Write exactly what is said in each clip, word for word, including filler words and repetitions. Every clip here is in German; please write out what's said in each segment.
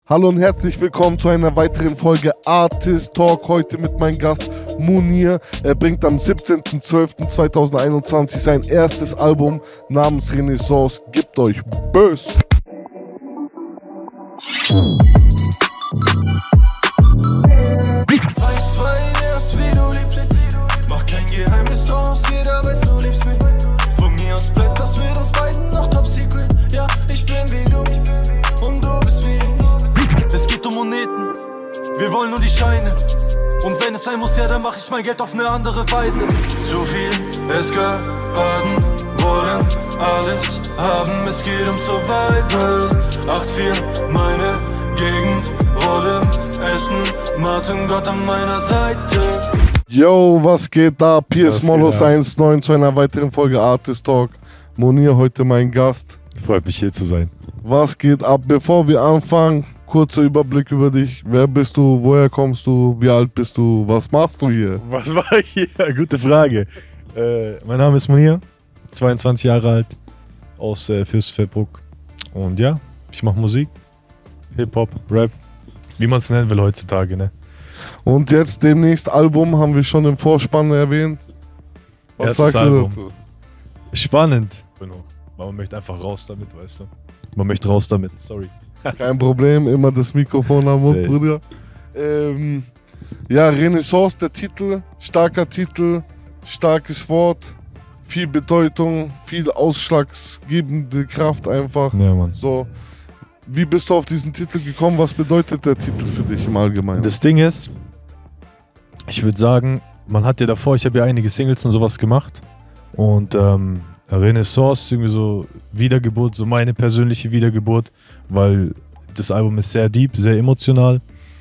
Hallo und herzlich willkommen zu einer weiteren Folge Artist Talk. Heute mit meinem Gast Munir. Er bringt am siebzehnten zwölften zweitausendeinundzwanzig sein erstes Album namens Renaissance. Gebt euch bös! Mach kein Geheimnis draus, jeder weiß, du liebst mich. Von mir aus bleibt das mit uns beiden noch top secret. Ja, ich bin wie du und du bist wie ich. Es geht um Moneten, wir wollen nur die Scheine. Und wenn es sein muss, ja, dann mach ich mein Geld auf eine andere Weise. Zu viel, es geraten, wollen alles haben. Es geht um Survival. acht vier, meine Gegend, Rollen, Essen, Martin Gott an meiner Seite. Yo, was geht da? P S Molos eins neun zu einer weiteren Folge Artist Talk. Munir, heute mein Gast. Freut mich hier zu sein. Was geht ab? Bevor wir anfangen, kurzer Überblick über dich. Wer bist du? Woher kommst du? Wie alt bist du? Was machst du hier? Was mache ich hier? Gute Frage. Äh, mein Name ist Munir, zweiundzwanzig Jahre alt, aus äh, Fürstenfeldbruck. Und ja, ich mache Musik, Hip-Hop, Rap, wie man es nennen will heutzutage, ne? Und jetzt demnächst Album, haben wir schon im Vorspann erwähnt. Was Erstes sagst Album. du dazu? Spannend. Genau. Man möchte einfach raus damit, weißt du? Man möchte raus damit, sorry. Kein Problem, immer das Mikrofon am Mund, Safe. Bruder. Ähm, ja, Renaissance, der Titel, starker Titel, starkes Wort, viel Bedeutung, viel ausschlaggebende Kraft einfach. Ja, Mann. So, wie bist du auf diesen Titel gekommen? Was bedeutet der Titel für dich im Allgemeinen? Das Ding ist, ich würde sagen, man hat ja davor, ich habe ja einige Singles und sowas gemacht. Und ähm, Renaissance ist irgendwie so Wiedergeburt, so meine persönliche Wiedergeburt, weil das Album ist sehr deep, sehr emotional.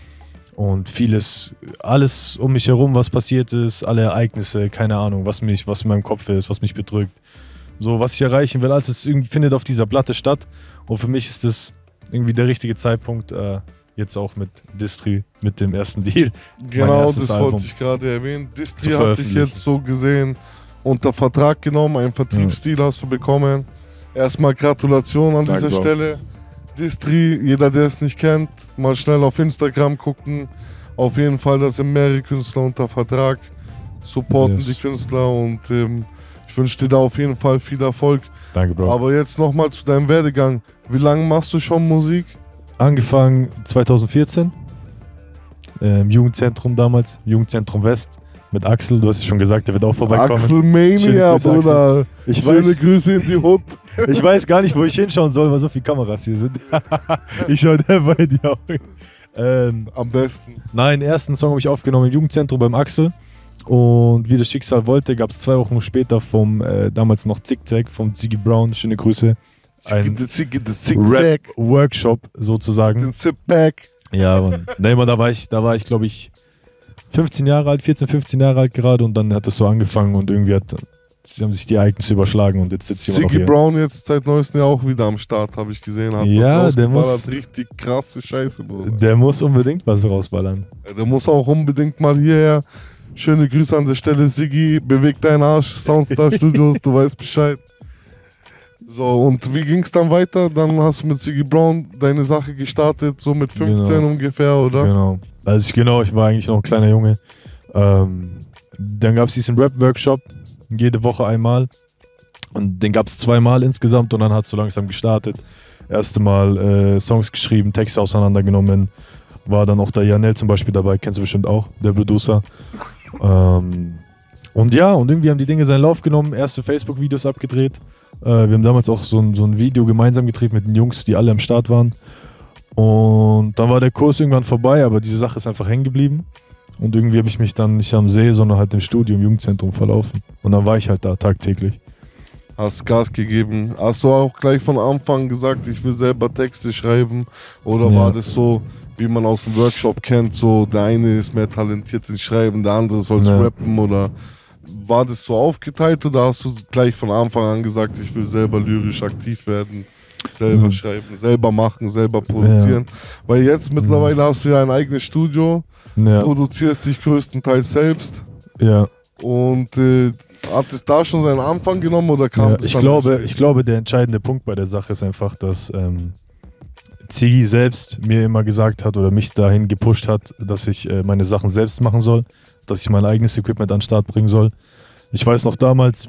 Und vieles, alles um mich herum, was passiert ist, alle Ereignisse, keine Ahnung, was mich, was in meinem Kopf ist, was mich bedrückt. So, was ich erreichen will, alles das irgendwie findet auf dieser Platte statt. Und für mich ist das irgendwie der richtige Zeitpunkt, äh, jetzt auch mit Distri, mit dem ersten Deal. Genau, erstes das Album wollte ich gerade erwähnen. Distri zu hat dich veröffentlichen. jetzt so gesehen unter Vertrag genommen, einen Vertriebsdeal hast du bekommen. Erstmal Gratulation an Danke, dieser Bro. Stelle. Distri, jeder, der es nicht kennt, mal schnell auf Instagram gucken. Auf jeden Fall, da sind mehrere Künstler unter Vertrag, supporten Yes. die Künstler und ähm, ich wünsche dir da auf jeden Fall viel Erfolg. Danke, Bro. Aber jetzt nochmal zu deinem Werdegang. Wie lange machst du schon Musik? Angefangen zweitausendvierzehn, äh, im Jugendzentrum damals, Jugendzentrum West, mit Axel, du hast es schon gesagt, der wird auch vorbeikommen. Axelmania, Schöne Grüße, Bruder. Ich Schöne weiß, Grüße in die Hut. ich weiß gar nicht, wo ich hinschauen soll, weil so viele Kameras hier sind. Ich schaue der bei dir auch. Ähm, Am besten. nein, den ersten Song habe ich aufgenommen im Jugendzentrum beim Axel. Und wie das Schicksal wollte, gab es zwei Wochen später vom äh, damals noch Zickzack, vom Ziggy Brown, schöne Grüße, ein Zickzack. Rap-Workshop sozusagen. Den Zipback. Ja, Mann. Nee, Mann, da war ich, da war ich, glaube ich, fünfzehn Jahre alt, vierzehn, fünfzehn Jahre alt gerade und dann hat das so angefangen und irgendwie hat, sie haben sich die Ereignisse überschlagen und jetzt sitzt jemand noch Ziggy hier. Brown jetzt seit neuestem ja auch wieder am Start, habe ich gesehen. Hat Ja, was der muss- rausgeballert. Richtig krasse Scheiße, Bruder. Der muss unbedingt was rausballern. Der muss auch unbedingt mal hierher. Schöne Grüße an der Stelle, Siggi. Beweg deinen Arsch, Soundstar Studios, du weißt Bescheid. So, und wie ging es dann weiter? Dann hast du mit Ziggy Brown deine Sache gestartet, so mit fünfzehn Genau. ungefähr, oder? Genau. Also ich, genau, ich war eigentlich noch ein kleiner Junge. Ähm, dann gab es diesen Rap-Workshop, jede Woche einmal. Und den gab es zweimal insgesamt und dann hat es so langsam gestartet. Erste Mal äh, Songs geschrieben, Texte auseinandergenommen. War dann auch der Janel zum Beispiel dabei, kennst du bestimmt auch, der Producer. Ähm, und ja, und irgendwie haben die Dinge seinen Lauf genommen, erste Facebook-Videos abgedreht. Äh, wir haben damals auch so ein, so ein Video gemeinsam gedreht mit den Jungs, die alle am Start waren. Und dann war der Kurs irgendwann vorbei, aber diese Sache ist einfach hängen geblieben. Und irgendwie habe ich mich dann nicht am See, sondern halt im Studio, im Jugendzentrum verlaufen. Und dann war ich halt da tagtäglich. Hast Gas gegeben. Hast du auch gleich von Anfang gesagt, ich will selber Texte schreiben? Oder Ja. war das so, wie man aus dem Workshop kennt, so der eine ist mehr talentiert in Schreiben, der andere soll Ja. rappen? Oder war das so aufgeteilt oder hast du gleich von Anfang an gesagt, ich will selber lyrisch aktiv werden? Selber Mhm. schreiben, selber machen, selber produzieren. Weil jetzt mittlerweile hast du ja ein eigenes Studio, Ja, produzierst dich größtenteils selbst. ja. Und äh, hat es da schon seinen Anfang genommen oder kam ja das ich, dann glaube, später? ich glaube, der entscheidende Punkt bei der Sache ist einfach, dass ähm, Ziggy selbst mir immer gesagt hat oder mich dahin gepusht hat, dass ich äh, meine Sachen selbst machen soll, dass ich mein eigenes Equipment an den Start bringen soll. Ich weiß noch damals,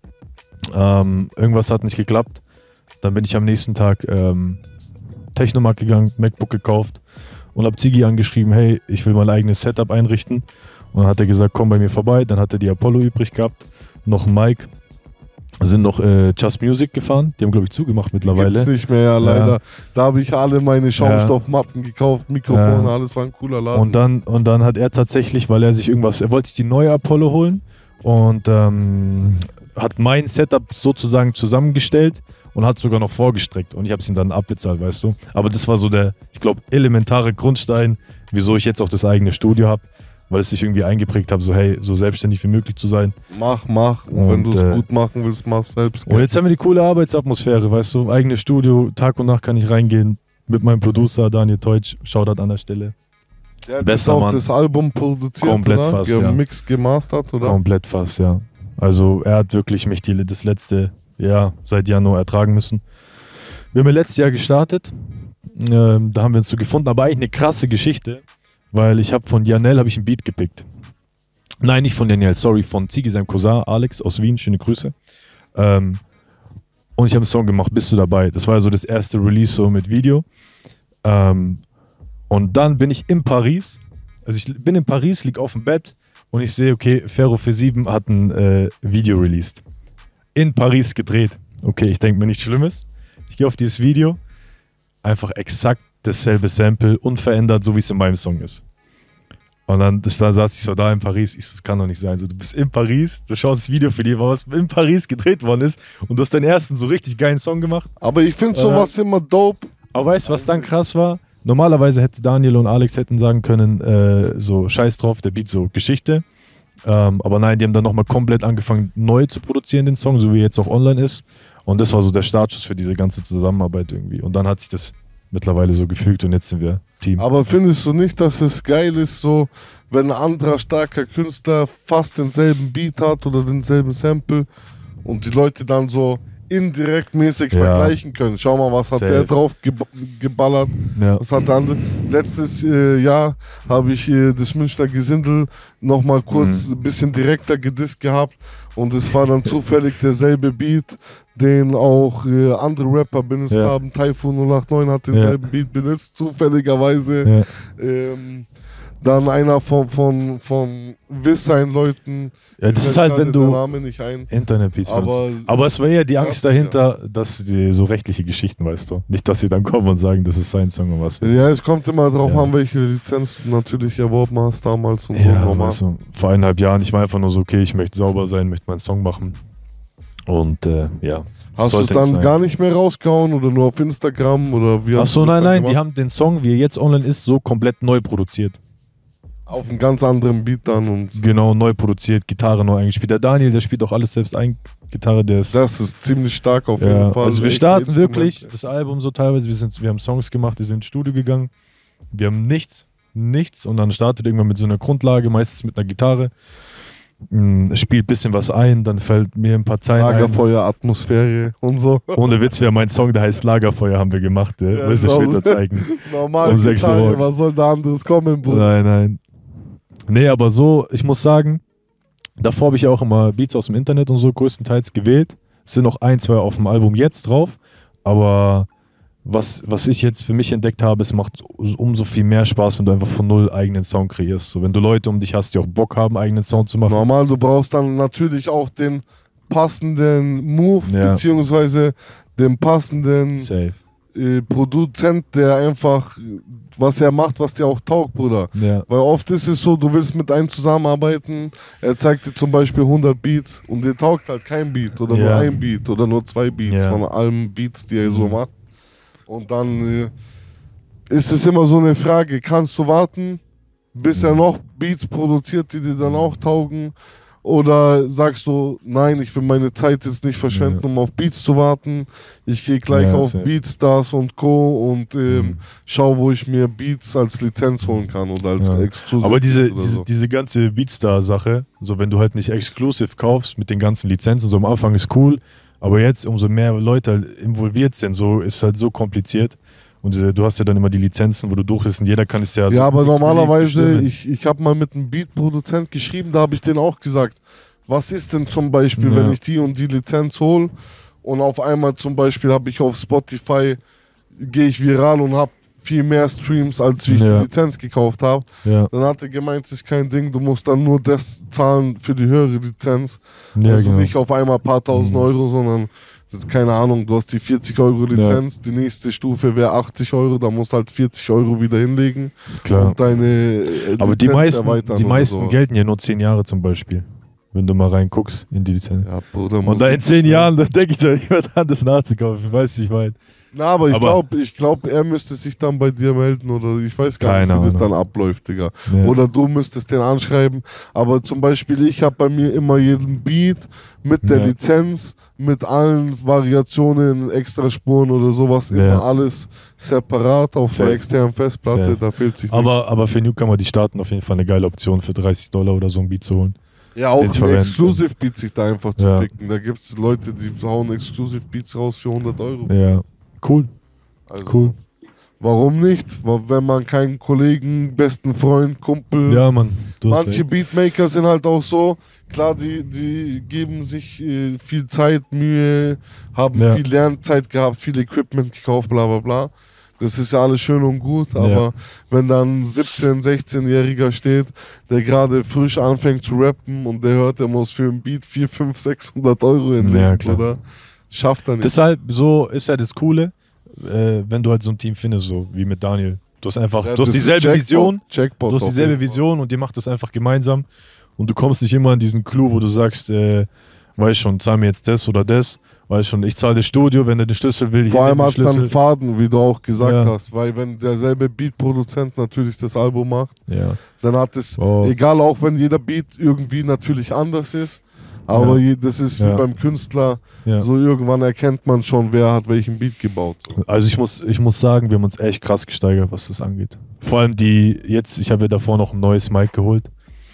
ähm, irgendwas hat nicht geklappt. Dann bin ich am nächsten Tag ähm, Technomarkt gegangen, MacBook gekauft und habe Ziggy angeschrieben, hey, ich will mein eigenes Setup einrichten. Und dann hat er gesagt, komm bei mir vorbei. Dann hat er die Apollo übrig gehabt, noch ein Mic. Sind noch äh, Just Music gefahren. Die haben, glaube ich, zugemacht mittlerweile. Gibt's nicht mehr, ja, leider. Ja. Da habe ich alle meine Schaumstoffmatten gekauft, Mikrofone, Ja. alles war ein cooler Laden. Und dann, und dann hat er tatsächlich, weil er sich irgendwas, er wollte sich die neue Apollo holen und ähm, hat mein Setup sozusagen zusammengestellt und hat sogar noch vorgestreckt. Und ich habe es ihm dann abbezahlt, weißt du. Aber das war so der, ich glaube, elementare Grundstein, wieso ich jetzt auch das eigene Studio habe. Weil es sich irgendwie eingeprägt habe, so hey, so selbstständig wie möglich zu sein. Mach, mach. Und, Und, wenn du es äh, gut machen willst, mach selbst. Und jetzt haben wir die coole Arbeitsatmosphäre, weißt du. Eigenes Studio, Tag und Nacht kann ich reingehen. Mit meinem Producer Daniel Teutsch, Shoutout an der Stelle. Der hat besser, jetzt auch Mann. das Album produziert, Komplett oder? fast, ja. Gemixt, gemastert, oder? Komplett fast, ja. Also er hat wirklich mich die, das letzte Jahr seit Januar ertragen müssen. Wir haben ja letztes Jahr gestartet. Ähm, da haben wir uns so gefunden, aber eigentlich eine krasse Geschichte, weil ich habe von Janel habe ich ein Beat gepickt. Nein, nicht von Janel, sorry, von Ziggy, seinem Cousin Alex aus Wien, schöne Grüße. Ähm, und ich habe einen Song gemacht, bist du dabei? Das war so das erste Release so mit Video. Ähm, und dann bin ich in Paris, also ich bin in Paris, lieg auf dem Bett und ich sehe, okay, Ferro vier sieben hat ein äh, Video released. In Paris gedreht. Okay, ich denke mir nichts Schlimmes. Ich gehe auf dieses Video, einfach exakt dasselbe Sample, unverändert, so wie es in meinem Song ist. Und dann da saß ich so da in Paris, ich so, das kann doch nicht sein. So, du bist in Paris, du schaust das Video für dich, was in Paris gedreht worden ist und du hast deinen ersten so richtig geilen Song gemacht. Aber ich finde sowas äh, immer dope. Aber weißt du, was dann krass war? Normalerweise hätte Daniel und Alex hätten sagen können, äh, so scheiß drauf, der Beat so Geschichte. Ähm, aber nein, die haben dann nochmal komplett angefangen neu zu produzieren, den Song, so wie er jetzt auch online ist. Und das war so der Startschuss für diese ganze Zusammenarbeit irgendwie. Und dann hat sich das mittlerweile so gefügt und jetzt sind wir Team. Aber findest du nicht, dass es geil ist, so, wenn ein anderer starker Künstler fast denselben Beat hat oder denselben Sample und die Leute dann so indirekt mäßig Ja. vergleichen können? Schau mal, was hat Safe. der drauf ge geballert? Ja. Was hat der andere? Letztes äh, Jahr habe ich äh, das Münchner Gesindel nochmal kurz ein bisschen direkter gedisst gehabt und es war dann zufällig derselbe Beat, den auch äh, andere Rapper benutzt Ja. haben. Typhoon null acht neun hat denselben Ja. Beat benutzt, zufälligerweise. Ja. Ähm, dann einer von, von, von Wiss-Sein-Leuten. Ja, das Mir ist fällt halt, gerade wenn der du Name nicht ein. Internet-Beats Aber, benutzt. Aber es war ja die Angst Ja, dahinter, dass die so rechtliche Geschichten, weißt du. Nicht, dass sie dann kommen und sagen, das ist sein Song und was. ja, es kommt immer drauf Ja. an, welche Lizenz du natürlich erworben hast damals und so. Ja, normal. weißt du, vor eineinhalb Jahren, ich war einfach nur so, okay, ich möchte sauber sein, möchte meinen Song machen. Und äh, ja. Hast du es sollte dann sein. gar nicht mehr rausgehauen oder nur auf Instagram oder wie hast Achso, du das nein, dann nein, die gemacht? haben den Song, wie er jetzt online ist, so komplett neu produziert. Auf einem ganz anderen Beat dann und Genau, neu produziert, Gitarre neu eingespielt. Der Daniel, der spielt auch alles selbst ein. Gitarre, der ist. das ist ziemlich stark auf ja, jeden Fall. also wir Echt starten Instrumente. wirklich das Album so teilweise. Wir, sind, wir haben Songs gemacht, wir sind ins Studio gegangen. Wir haben nichts, nichts und dann startet irgendwann mit so einer Grundlage, meistens mit einer Gitarre. Mm, Spielt ein bisschen was ein, dann fällt mir ein paar Zeilen Lagerfeuer, Atmosphäre und so. ein. Ohne Witz, wir haben einen Song, der heißt Lagerfeuer, haben wir gemacht. Ja. Ja, Willst du ist auch später so. zeigen? Normal Um sechs Uhr Gitarre, morgens. was soll da anderes kommen, Bruder? Nein, nein. Nee, aber so, ich muss sagen, davor habe ich ja auch immer Beats aus dem Internet und so größtenteils gewählt. Es sind noch ein, zwei auf dem Album jetzt drauf, aber was, was ich jetzt für mich entdeckt habe, es macht umso viel mehr Spaß, wenn du einfach von null eigenen Sound kreierst. So, wenn du Leute um dich hast, die auch Bock haben, eigenen Sound zu machen. Normal, du brauchst dann natürlich auch den passenden Move, Ja. beziehungsweise den passenden Safe. äh, Produzent, der einfach, was er macht, was dir auch taugt, Bruder. Ja. Weil oft ist es so, du willst mit einem zusammenarbeiten, er zeigt dir zum Beispiel hundert Beats und dir taugt halt kein Beat oder nur Ja. ein Beat oder nur zwei Beats Ja. von allen Beats, die er so Mhm. macht. Und dann äh, ist es immer so eine Frage, kannst du warten, bis er Mhm. noch Beats produziert, die dir dann auch taugen? Oder sagst du, nein, ich will meine Zeit jetzt nicht verschwenden, Ja. um auf Beats zu warten. Ich gehe gleich Ja, auf safe. Beatstars und Co. und ähm, Mhm. schau, wo ich mir Beats als Lizenz holen kann oder als Ja. Exclusive. Aber diese, oder diese, so. diese ganze Beatstar-Sache, so wenn du halt nicht Exclusive kaufst mit den ganzen Lizenzen, so am Anfang ist cool, aber jetzt umso mehr Leute halt involviert sind, so ist halt so kompliziert. Und diese, du hast ja dann immer die Lizenzen, wo du durchlässt und jeder kann es ja so. Ja, aber x-beliebig normalerweise, bestimmen. ich, ich habe mal mit einem Beat-Produzent geschrieben, da habe ich denen auch gesagt, was ist denn zum Beispiel, Ja. wenn ich die und die Lizenz hole und auf einmal zum Beispiel habe ich auf Spotify, gehe ich viral und habe viel mehr Streams, als wie ich Ja. die Lizenz gekauft habe. Ja, Dann hat er gemeint, es ist kein Ding, du musst dann nur das zahlen für die höhere Lizenz. ja also genau. nicht auf einmal ein paar tausend Mhm. Euro, sondern das ist keine Ahnung, du hast die vierzig Euro Lizenz, die nächste Stufe wäre achtzig Euro, da musst du halt vierzig Euro wieder hinlegen Klar. und deine äh, Aber die Lizenz meisten, erweitern die oder meisten sowas. gelten ja nur zehn Jahre zum Beispiel. Wenn du mal reinguckst in die Lizenz. Ja, Bruder, Und da in Musik zehn ist- Jahren, da denke ich da jemand anders nachzukaufen. Weißt du, ich meine. Na, aber ich Aber- glaube, ich glaub, er müsste sich dann bei dir melden oder ich weiß gar Keine nicht, wie das Ahnung. dann abläuft, Digga. Ja. Oder du müsstest den anschreiben. Aber zum Beispiel, ich habe bei mir immer jeden Beat mit der Ja. Lizenz, mit allen Variationen, Extraspuren oder sowas, immer Ja. alles separat auf einer Safe. externen Festplatte. Safe. Da fehlt sich aber, aber für Newcomer, die starten auf jeden Fall eine geile Option für dreißig Dollar oder so ein Beat zu holen. nichts. Ja, auch den sie ein verwenden. Exclusive Beat sich da einfach zu Ja. picken. Da gibt es Leute, die hauen Exclusive Beats raus für hundert Euro. Ja, cool. Also, Cool. Warum nicht? Weil wenn man keinen Kollegen, besten Freund, Kumpel. Ja, Mann. Du hast Manche recht. Beatmaker sind halt auch so, klar, die, die geben sich äh, viel Zeit, Mühe, haben Ja. viel Lernzeit gehabt, viel Equipment gekauft, bla bla bla. Das ist ja alles schön und gut, aber Ja. wenn dann ein siebzehn-, sechzehnjähriger steht, der gerade frisch anfängt zu rappen und der hört, der muss für ein Beat vierhundert, fünfhundert, sechshundert Euro hinlegen, Ja, klar. oder? Schafft er nicht. Deshalb, so ist ja das Coole, äh, wenn du halt so ein Team findest, so wie mit Daniel. Du hast einfach, Ja, du hast das ist dieselbe Jackpot, Vision, Jackpot du hast auf dieselbe jeden Fall. Vision und ihr macht das einfach gemeinsam und du kommst nicht immer an diesen Clou, wo du sagst, äh, weiß schon, zahl mir jetzt das oder das, weiß schon, ich zahle das Studio, wenn er den Schlüssel will, ich Vor allem nehme den hat es dann einen Schlüssel. Faden, wie du auch gesagt Ja. hast, weil wenn derselbe Beatproduzent natürlich das Album macht, Ja. dann hat es, Oh. egal auch wenn jeder Beat irgendwie natürlich anders ist, aber Ja. je, das ist wie Ja. beim Künstler, Ja. so irgendwann erkennt man schon, wer hat welchen Beat gebaut. So. Also ich muss, ich muss sagen, wir haben uns echt krass gesteigert, was das angeht. Vor allem die, jetzt, ich habe ja davor noch ein neues Mic geholt.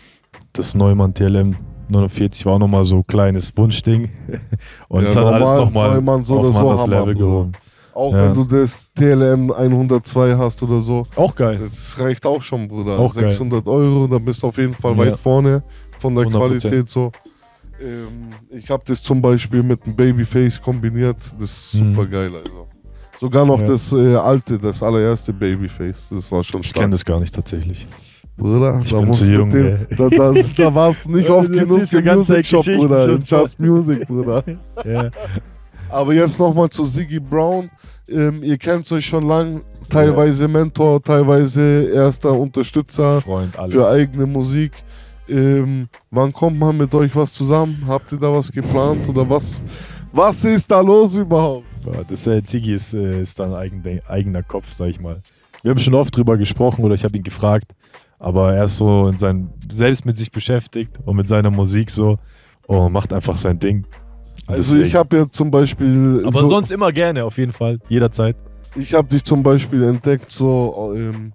Das Neumann T L M neunundvierzig war auch nochmal so ein kleines Wunschding. Und Ja, es hat alles normal, nochmal Neumann so auf oder ein so anderes Hammer, Level Bruder. gehoben. Auch Ja. wenn du das T L M hundertzwei hast oder so, Auch geil. das reicht auch schon, Bruder. Auch geil. sechshundert Euro, da bist du auf jeden Fall Ja. weit vorne von der hundert Prozent. Qualität so. Ähm, ich habe das zum Beispiel mit einem Babyface kombiniert, das ist Mhm. super geil, also. Sogar noch Ja. das äh, alte, das allererste Babyface, das war schon Ich stark. kenne das gar nicht tatsächlich. Bruder, Ich da, bin musst zu du jung, mit dem, ey. da, da, da warst du nicht oft Du genug erzählst die im ganze Music Shop, Geschichte Bruder, schon im Just Music, Bruder. Ja. Aber jetzt nochmal zu Ziggy Brown. Ähm, ihr kennt euch schon lang, teilweise Mentor, teilweise erster Unterstützer Freund, alles. für eigene Musik. Ähm, wann kommt man mit euch was zusammen? Habt ihr da was geplant oder was? Was ist da los überhaupt? Ja, das äh, Ziggy ist, äh, ist dann eigen, eigener Kopf, sag ich mal. Wir haben schon oft drüber gesprochen oder ich habe ihn gefragt, aber er ist so in sein, selbst mit sich beschäftigt und mit seiner Musik so und macht einfach sein Ding. Und Also ich deswegen- habe ja zum Beispiel, aber so, sonst immer gerne, auf jeden Fall, jederzeit. ich habe dich zum Beispiel entdeckt so ähm,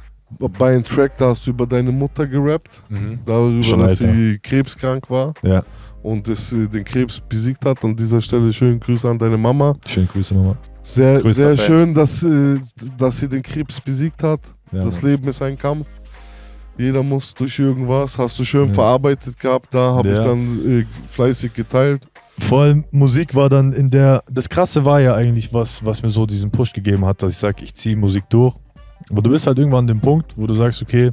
bei einem Track, da hast du über deine Mutter gerappt, darüber, Schon dass älter. sie krebskrank war Ja, und dass sie den Krebs besiegt hat. An dieser Stelle schönen Grüße an deine Mama. schöne Grüße nochmal. Sehr, Größter sehr Fan. schön, dass, äh, dass sie den Krebs besiegt hat. Ja, das Mann. Leben ist ein Kampf. Jeder muss durch irgendwas. Hast du schön Ja. verarbeitet gehabt. Da habe ich Ja. dann äh, fleißig geteilt. Vor allem Musik war dann in der. Das Krasse war ja eigentlich, was, was mir so diesen Push gegeben hat, dass ich sage, ich ziehe Musik durch. Aber du bist halt irgendwann an dem Punkt, wo du sagst, okay,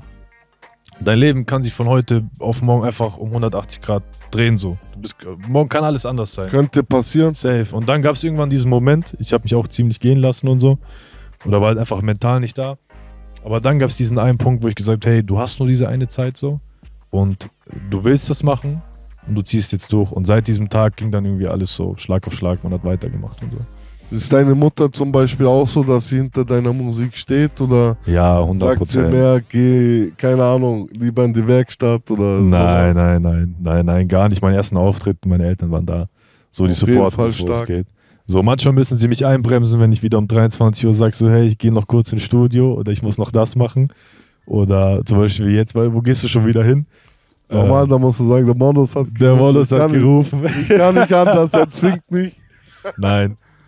dein Leben kann sich von heute auf morgen einfach um hundertachtzig Grad drehen. So. Du bist, morgen kann alles anders sein. Könnte passieren. Safe. Und dann gab es irgendwann diesen Moment, ich habe mich auch ziemlich gehen lassen und so. Oder war halt einfach mental nicht da. Aber dann gab es diesen einen Punkt, wo ich gesagt habe, hey, du hast nur diese eine Zeit so. Und du willst das machen. Und du ziehst jetzt durch. Und seit diesem Tag ging dann irgendwie alles so Schlag auf Schlag. Man hat weitergemacht und so. Ist deine Mutter zum Beispiel auch so, dass sie hinter deiner Musik steht? Oder Ja, hundert sagt sie Prozent. mehr, geh, keine Ahnung, lieber in die Werkstatt oder Nein, sowas? nein, nein, nein, nein, gar nicht. Meinen ersten Auftritt, meine Eltern waren da. So die Auf jeden Support, Fall wo es stark. geht. So, manchmal müssen sie mich einbremsen, wenn ich wieder um dreiundzwanzig Uhr sage, so, hey, ich gehe noch kurz ins Studio oder ich muss noch das machen. Oder zum Beispiel wie jetzt, weil, wo gehst du schon wieder hin? Normal, Äh, da musst du sagen, der Modus hat der Wallace Ich hat kann nicht- gerufen. Ich kann nicht anders, er zwingt mich. Nein.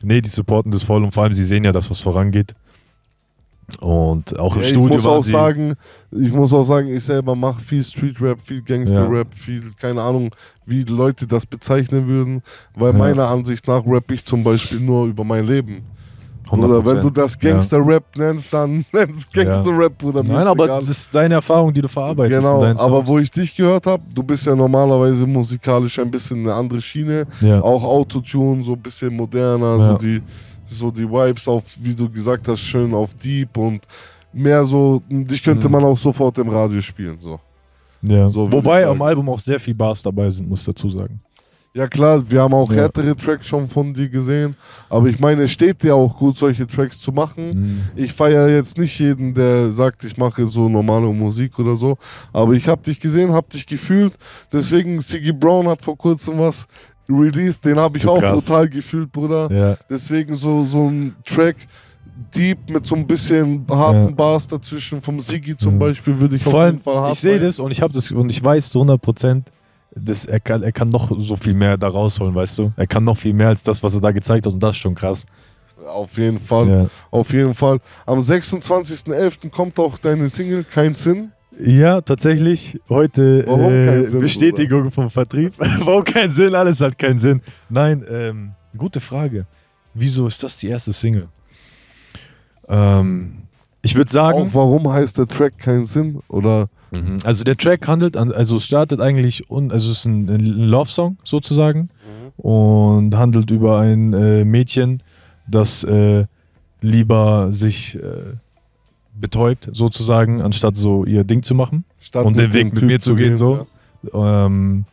Nee, die supporten das voll und vor allem sie sehen ja, dass was vorangeht. Und auch im Ja, Studio ich muss waren auch sie, sagen, ich muss auch sagen, ich selber mache viel Street-Rap, viel Gangster-Rap, viel, keine Ahnung, wie Leute das bezeichnen würden, weil Ja. meiner Ansicht nach rapp ich zum Beispiel nur über mein Leben. hundert Oder Prozent. wenn du das Gangster-Rap nennst, dann nennst Gangster-Rap, Bruder. mir Nein, ist aber egal. das ist deine Erfahrung, die du verarbeitest. in Genau, deinen aber Songs. wo ich dich gehört habe, du bist ja normalerweise musikalisch ein bisschen eine andere Schiene, Ja. auch Autotune, so ein bisschen moderner, Ja. so die so die Vibes auf, wie du gesagt hast, schön auf Deep und mehr so, dich könnte Mhm. man auch sofort im Radio spielen, so. Ja. So würd Wobei ich am sagen. Album auch sehr viel Bars dabei sind, muss ich dazu sagen. Ja klar, wir haben auch Ja. härtere Tracks schon von dir gesehen, aber ich meine, es steht dir auch gut, solche Tracks zu machen. Mhm. Ich feiere jetzt nicht jeden, der sagt, ich mache so normale Musik oder so, aber ich habe dich gesehen, habe dich gefühlt, deswegen Siggy Brown hat vor kurzem was released, den habe ich Zu auch krass. brutal gefühlt, Bruder. Ja. Deswegen so, so ein Track Deep mit so ein bisschen harten Ja. Bars dazwischen, vom Siggy zum Mhm. Beispiel, würde ich Vor auf allem, jeden Fall hart ich sehe feiern. das und ich habe das und ich weiß zu hundert Prozent, dass er kann, er kann noch so viel mehr da rausholen, weißt du? Er kann noch viel mehr als das, was er da gezeigt hat und das ist schon krass. Auf jeden Fall, Ja, auf jeden Fall. Am sechsundzwanzigsten elften kommt auch deine Single, Kein Sinn. ja tatsächlich. Heute Warum kein äh, Sinn, Bestätigung vom Vertrieb. Warum kein Sinn? Alles hat keinen Sinn. Nein, ähm, gute Frage. Wieso ist das die erste Single? Ähm, ich würde sagen, Auch warum heißt der Track Kein Sinn? Oder Mhm. Also der Track handelt, an, also es startet eigentlich, un, also es ist ein, ein Love-Song sozusagen und handelt über ein äh, Mädchen, das äh, lieber sich äh, betäubt sozusagen, anstatt so ihr Ding zu machen statt und den Weg dem mit Typ mir zu gehen so. Ähm,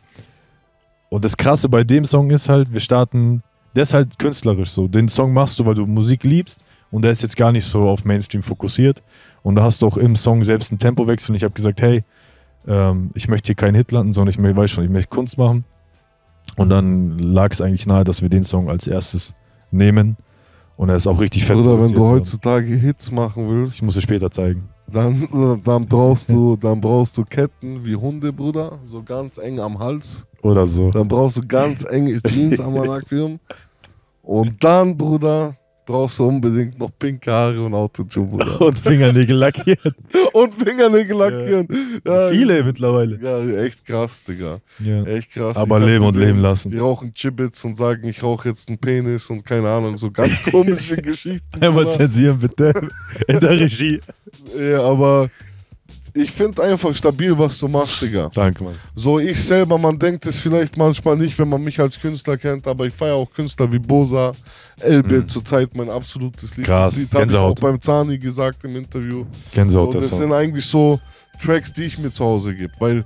und das Krasse bei dem Song ist halt, wir starten, der ist halt künstlerisch so. Den Song machst du, weil du Musik liebst und der ist jetzt gar nicht so auf Mainstream fokussiert. Und da hast du auch im Song selbst einen Tempowechsel und ich habe gesagt, hey, ähm, ich möchte hier keinen Hit landen, sondern ich mö- weiß schon, ich möchte Kunst machen. Und dann lag es eigentlich nahe, dass wir den Song als erstes nehmen. Und er ist auch richtig fett. Oder wenn produziert du worden. heutzutage Hits machen willst, Ich muss es später zeigen. dann, dann, brauchst du, dann brauchst du Ketten wie Hunde, Bruder, so ganz eng am Hals. Oder so. Dann brauchst du ganz enge Jeans am Anakium. Und dann, Bruder, brauchst du unbedingt noch pinke Haare und Autotune, Bruder. Und Fingernägel lackiert. Und Fingernägel lackieren. Ja. Viele mittlerweile. Ja, echt krass, Digga. Ja. Echt krass. Aber Ich hab leben und gesehen, leben lassen. Die rauchen Chibits und sagen, ich rauche jetzt einen Penis und keine Ahnung, so ganz komische Geschichten. Einmal Bruder. zensieren bitte. In der Regie. Ja, aber ich finde einfach stabil, was du machst, Digga. Danke, Mann. So, ich selber, man denkt es vielleicht manchmal nicht, wenn man mich als Künstler kennt, aber ich feiere auch Künstler wie Bosa, Elbe, Mhm. zurzeit mein absolutes Lied. Krass, Das Lied habe ich auch Gänsehaut. beim Zani gesagt im Interview. Gänsehaut Und der das Song. sind eigentlich so Tracks, die ich mir zu Hause gebe, weil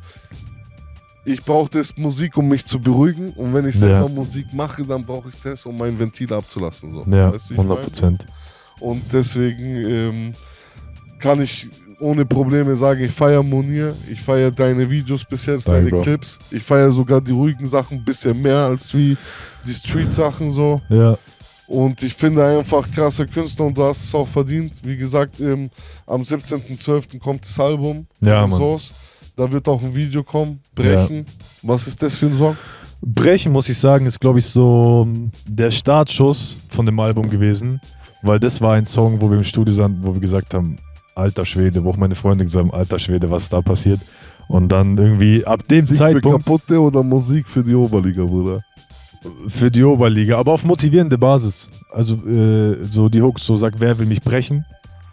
ich brauche das Musik, um mich zu beruhigen, und wenn ich selber Ja. Musik mache, dann brauche ich das, um mein Ventil abzulassen. So. Ja, Weißt du, wie ich hundert meine? Prozent. Und deswegen ähm, kann ich ohne Probleme sagen, ich feiere Munir, ich feiere deine Videos bis jetzt, Danke, deine Bro. Clips. Ich feiere sogar die ruhigen Sachen ein bisschen mehr als wie die Street-Sachen so. Ja. Und ich finde einfach krasser Künstler und du hast es auch verdient. Wie gesagt, ähm, am siebzehnten zwölften kommt das Album. Ja, Mann. Source. Da wird auch ein Video kommen. Brechen. Was ist das für ein Song? Brechen, muss ich sagen, ist, glaube ich, so der Startschuss von dem Album gewesen, weil das war ein Song, wo wir im Studio sind, wo wir gesagt haben, alter Schwede, wo auch meine Freunde gesagt haben, alter Schwede, was da passiert. Und dann irgendwie ab dem Musik Zeitpunkt für Kaputte oder Musik für die Oberliga, Bruder? für die Oberliga, aber auf motivierende Basis. Also äh, so die Hooks, so sagt, wer will mich brechen?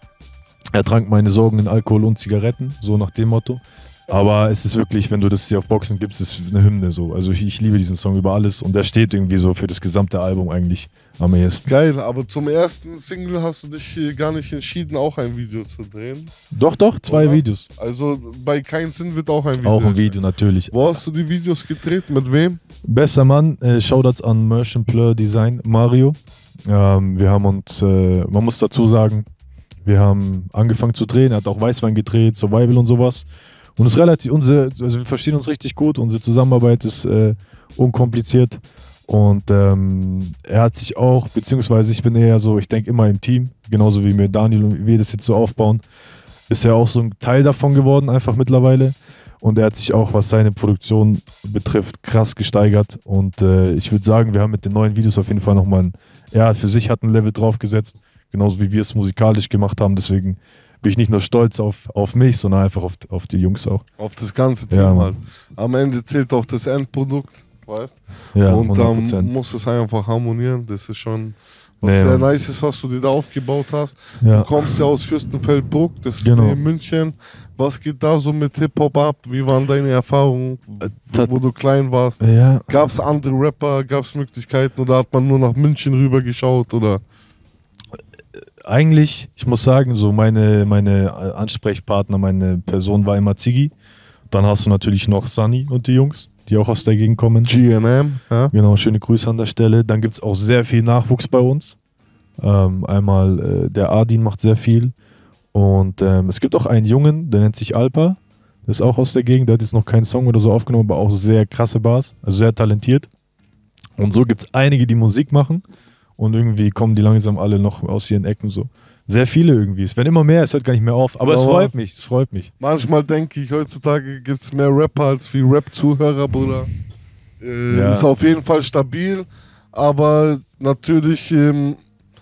Er trank meine Sorgen in Alkohol und Zigaretten, so nach dem Motto. Aber es ist wirklich, wenn du das hier auf Boxen gibst, ist eine Hymne so. Also ich, ich liebe diesen Song über alles und der steht irgendwie so für das gesamte Album eigentlich am ehesten. Geil, aber zum ersten Single hast du dich hier gar nicht entschieden, auch ein Video zu drehen. Doch, doch, zwei Oder? Videos. Also bei Kein Sinn wird auch ein Video. Auch ein Video natürlich. Wo hast du die Videos gedreht? Mit wem? Bester Mann, äh, Shoutouts an Merchant Plur Design, Mario. Ähm, wir haben uns, äh, man muss dazu sagen, wir haben angefangen zu drehen, er hat auch Weißwein gedreht, Survival und sowas. Und es ist relativ, unsere, also wir verstehen uns richtig gut, unsere Zusammenarbeit ist äh, unkompliziert. Und ähm, er hat sich auch, beziehungsweise ich bin eher so, ich denke immer im Team, genauso wie mit Daniel und wie wir das jetzt so aufbauen, ist er auch so ein Teil davon geworden, einfach mittlerweile. Und er hat sich auch, was seine Produktion betrifft, krass gesteigert. Und äh, ich würde sagen, wir haben mit den neuen Videos auf jeden Fall nochmal einen er für sich hat ein Level draufgesetzt, genauso wie wir es musikalisch gemacht haben. Deswegen bin ich nicht nur stolz auf, auf mich, sondern einfach auf, auf die Jungs auch. Auf das ganze Team Ja, Mann. halt. Am Ende zählt auch das Endprodukt, weißt Ja, und hundert dann Prozent. muss es einfach harmonieren. Das ist schon was Nee, sehr Mann. nice ist, was du dir da aufgebaut hast. Ja. Du kommst ja aus Fürstenfeldbruck, das ist Genau. in München. Was geht da so mit Hip-Hop ab? Wie waren deine Erfahrungen, das- wo du klein warst? Ja, Gab es andere Rapper, gab es Möglichkeiten oder hat man nur nach München rüber geschaut? Oder? eigentlich, ich muss sagen, so meine, meine Ansprechpartner, meine Person war immer Ziggy. Dann hast du natürlich noch Sunny und die Jungs, die auch aus der Gegend kommen. G N M, ja? Genau, schöne Grüße an der Stelle. Dann gibt es auch sehr viel Nachwuchs bei uns. Ähm, einmal äh, der Adin macht sehr viel. Und ähm, es gibt auch einen Jungen, der nennt sich Alpa. Der ist auch aus der Gegend, der hat jetzt noch keinen Song oder so aufgenommen, aber auch sehr krasse Bars, also sehr talentiert. Und so gibt es einige, die Musik machen. Und irgendwie kommen die langsam alle noch aus ihren Ecken so. Sehr viele irgendwie. Es werden immer mehr, es hört gar nicht mehr auf. Aber es Aber- freut mich, es freut mich. Manchmal denke ich, heutzutage gibt es mehr Rapper als wie Rap-Zuhörer, Bruder. Äh, Ja. Ist auf jeden Fall stabil, aber natürlich ähm,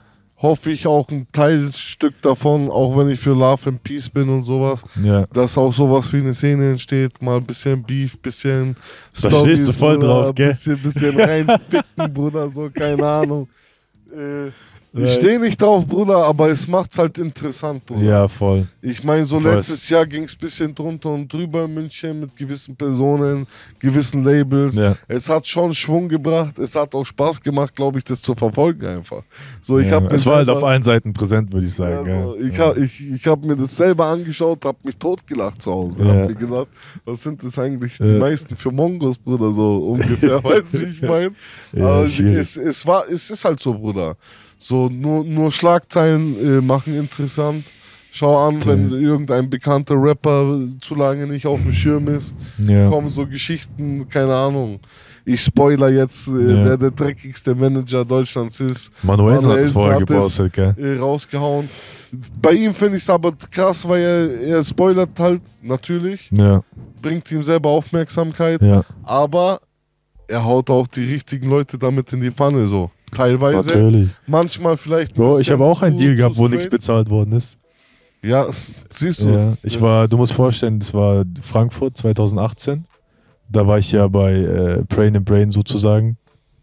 hoffe ich auch ein Teilstück davon, auch wenn ich für Love and Peace bin und sowas, Ja. dass auch sowas wie eine Szene entsteht, mal ein bisschen Beef, bisschen Da stehst du voll Bruder, drauf, gell? Bisschen, bisschen reinficken, Bruder, so, keine Ahnung. Äh, Ja. ich stehe nicht drauf, Bruder, aber es macht's halt interessant, Bruder. Ja, voll. Ich meine, so Voll. letztes Jahr ging es ein bisschen drunter und drüber in München mit gewissen Personen, gewissen Labels. Ja. Es hat schon Schwung gebracht, es hat auch Spaß gemacht, glaube ich, das zu verfolgen einfach. So, ich Ja, hab mir es war halt selber- auf allen Seiten präsent, würde ich ja, sagen. so, ja. ich Ja. habe ich, ich hab mir das selber angeschaut, habe mich totgelacht zu Hause. Ja. Hab mir gedacht, was sind das eigentlich die Ja. meisten für Mongos, Bruder, so ungefähr, weißt du, wie ich meine? Ja, Aber schwierig. es, es, war, es ist halt so, Bruder. So, nur, nur Schlagzeilen äh, machen interessant. Schau an, wenn irgendein bekannter Rapper zu lange nicht auf dem Schirm ist, Ja. kommen so Geschichten, keine Ahnung. Ich spoiler jetzt, äh, Ja. wer der dreckigste Manager Deutschlands ist. Manuelsen hat es Manuelsen vorher hat es, gepostet, gell? äh, rausgehauen. Bei ihm finde ich es aber krass, weil er, er spoilert halt natürlich, Ja, bringt ihm selber Aufmerksamkeit, ja, aber er haut auch die richtigen Leute damit in die Pfanne so. Teilweise. natürlich. Manchmal vielleicht. ein Bro, ich bisschen habe auch einen zu- Deal zu gehabt, wo nichts straight. bezahlt worden ist. Ja, s- siehst du. Ja, ich Das- war, du musst vorstellen, das war Frankfurt zwanzig achtzehn. Da war ich ja bei äh, Brain and Brain sozusagen.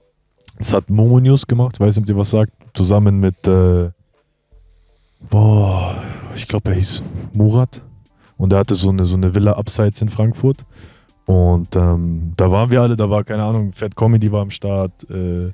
Das hat Momo News gemacht, weiß nicht, ob ihr was sagt, zusammen mit, äh, boah, ich glaube, er hieß Murat. Und er hatte so eine, so eine Villa abseits in Frankfurt. Und ähm, da waren wir alle, da war, keine Ahnung, Fat Comedy war am Start. Äh,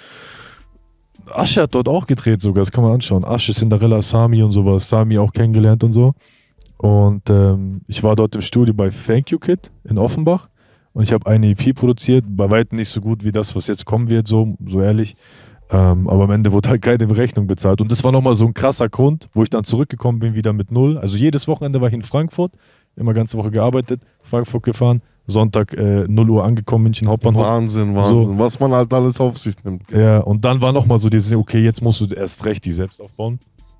Asche hat dort auch gedreht sogar, das kann man anschauen. Asche, Cinderella, Sami und sowas. Sami auch kennengelernt und so. Und ähm, ich war dort im Studio bei Thank You Kid in Offenbach. Und ich habe eine E P produziert, bei weitem nicht so gut wie das, was jetzt kommen wird, so, so ehrlich. Ähm, aber am Ende wurde halt keine Rechnung bezahlt. Und das war nochmal so ein krasser Grund, wo ich dann zurückgekommen bin, wieder mit null. Also jedes Wochenende war ich in Frankfurt, immer ganze Woche gearbeitet, Frankfurt gefahren, Sonntag äh, null Uhr angekommen, München Hauptbahnhof. Wahnsinn, Wahnsinn. Was man halt alles auf sich nimmt. gell? Ja, und dann war nochmal so dieses, okay, jetzt musst du erst recht die selbst aufbauen.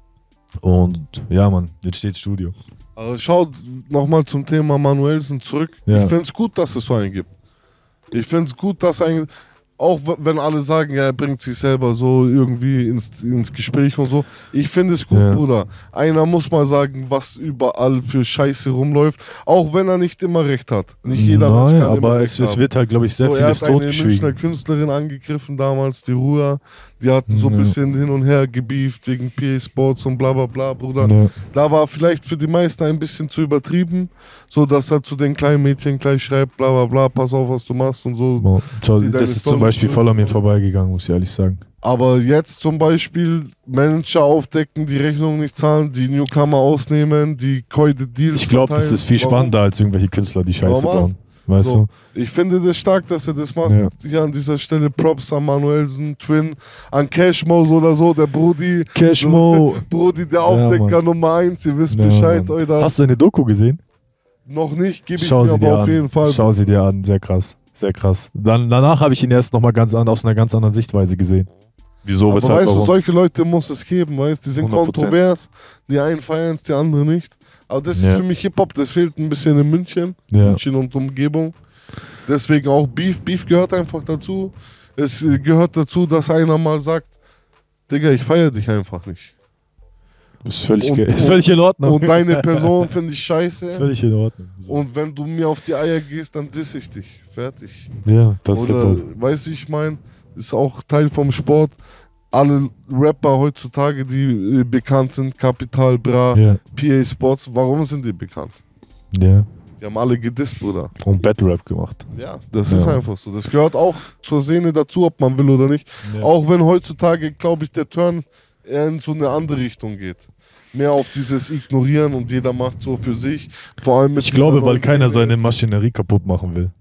Und ja, Mann, jetzt steht Studio. Also schau nochmal zum Thema Manuelsen zurück. Ja. Ich finde es gut, dass es so einen gibt. Ich finde es gut, dass ein, auch w- wenn alle sagen, ja, er bringt sich selber so irgendwie ins, ins Gespräch und so. Ich finde es gut, Ja. Bruder. Einer muss mal sagen, was überall für Scheiße rumläuft, auch wenn er nicht immer recht hat. Nicht jeder Mensch Nein, kann immer aber recht es, es haben. wird halt, glaube ich, sehr So, er vieles hat eine Münchner totgeschwiegen. Künstlerin angegriffen damals, die Ruhr. Die hatten so ein Ja. bisschen hin und her gebieft wegen P A Sports und bla bla bla, Bruder. Ja. Da war vielleicht für die meisten ein bisschen zu übertrieben, so dass er zu den kleinen Mädchen gleich schreibt, bla bla bla, pass auf, was du machst und so. Boah, schau, Zieh deine das ist zum Storys Beispiel zurück. voll an mir vorbeigegangen, muss ich ehrlich sagen. Aber jetzt zum Beispiel Manager aufdecken, die Rechnung nicht zahlen, die Newcomer ausnehmen, die Keute Deals Ich glaube, das verteilen. ist viel Warum? spannender als irgendwelche Künstler, die Scheiße Normal. bauen. Weißt So. Ich finde das stark, dass er das macht. Ja. Hier an dieser Stelle Props an Manuelsen, Twin, an Cashmo oder so, der Brody. du? Cashmo. So, Brody, der Ja, Aufdecker Mann. Nummer eins, ihr wisst Ja, Bescheid, Mann. Alter. Hast du eine Doku gesehen? Noch nicht, gebe ich Schau mir sie aber dir auf an. jeden Fall. Schau sie dir an, sehr krass. Sehr krass. Dann, danach habe ich ihn erst nochmal ganz an, aus einer ganz anderen Sichtweise gesehen. Wieso, Aber weshalb, weißt du, warum? solche Leute muss es geben, weißt du, die sind hundert Prozent. kontrovers, die einen feiern es, die anderen nicht. Aber das Ja. ist für mich Hip-Hop, das fehlt ein bisschen in München, Ja. München und Umgebung. Deswegen auch Beef, Beef gehört einfach dazu. Es äh, gehört dazu, dass einer mal sagt, Digga, ich feiere dich einfach nicht. Ist völlig, Und- ge- ist und- völlig in Ordnung. Und deine Person finde ich scheiße. Völlig in Ordnung. So. Und wenn du mir auf die Eier gehst, dann diss ich dich. Fertig. Ja, das ist Oder, Hip-Hop. weißt du, wie ich meine? Ist auch Teil vom Sport. Alle Rapper heutzutage, die äh, bekannt sind, Capital Bra, Ja, P A Sports, warum sind die bekannt? ja. Die haben alle gedisst, Bruder. Und Battle Rap gemacht. Ja, das Ja. ist einfach so. Das gehört auch zur Szene dazu, ob man will oder nicht. Ja. Auch wenn heutzutage, glaube ich, der Turn eher in so eine andere Richtung geht. Mehr auf dieses Ignorieren und jeder macht so für sich. Vor allem mit Ich dieser glaube, weil neuen keiner Szene seine jetzt. Maschinerie kaputt machen will.